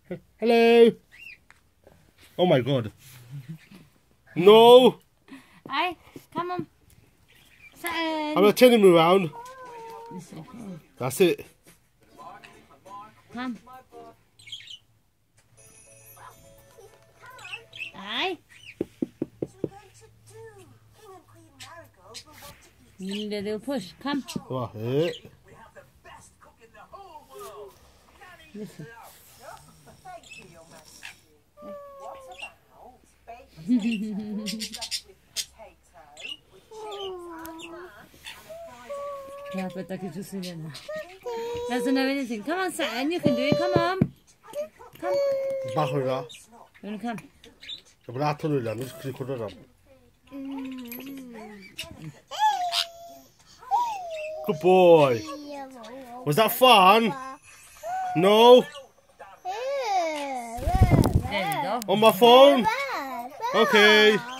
Hello. Oh my god. No. Hey, come on. I'm going to turn him around. That's it. Come. Hey. You need a little push. Come. Oh, yeah. Listen. Yeah, but I could just see it now. Doesn't know anything. Come on, Saturn, you can do it. Come on. Come. Back with that. You want to come? I'm going to turn it down. Just click on it up. Good boy. Was that fun? No. There we go. On my phone? Okay.